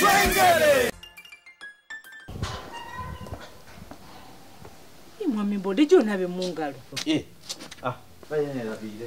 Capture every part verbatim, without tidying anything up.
Mwami Mbode jona be mungalo. Eh. Ah, bayene rabire.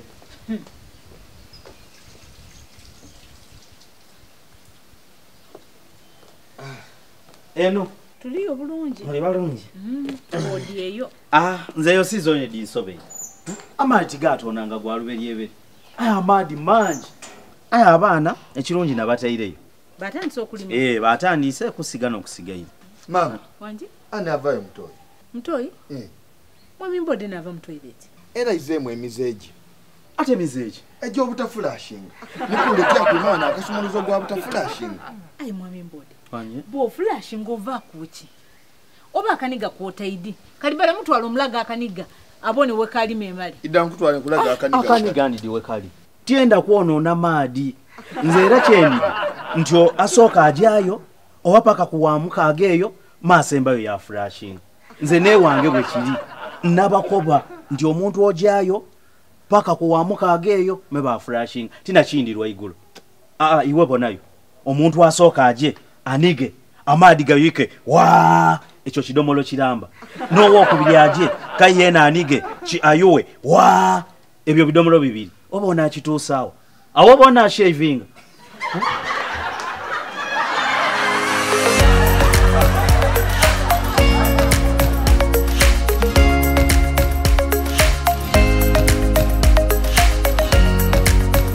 Ah. Eno. Tuliyo bulungi. Muli balungi. Mm. Mbode eyo. Ah, nze yo sizone dinsobe. Amati gato nanga gwalubelyebe. Aya amadi manji. Aya abaana ekirungi nabataireyo. Batandise okulima. Eh, batandise kusigana okusigaira. Mama. Wanji? Ani avayo mtoyi. Mtoyi? Eh. Mwami Mbode nava mtoileti. Era izemu emizeji. Ate mizeji. Ejo obutaflashinga. Nikuletea kumana akasumulizo gwa butaflashinga. Ai Mwami Mbode. Wanye? Bo flashinga ova kuchi. Oba akaniga kwotaidi. Kalibala mtu alomulaga akaniga. Abone wekali memali. Idangu twale kulaga akaniga. Akaniga ndi wekali. Tienda kuonona maadi. Nze era kyendi. Ntyo asoka ajayo. Owapaka kuwamuka ageyo. Masembayo ya flashing. Nze ne wange bwe kiri. Nabakoba nti omuntu ojayo paka kuwamuka ageyo meba flashing tina kindirwa igulu. Ah iwe bonayo omuntu asoka aje anige amadi gayike wa echo kidomolo kiramba no wo kubiri aje kayena anige ki ayuwe wa ebyo bidomolo bibiri obona kitusawo awo bona shaving. Huh?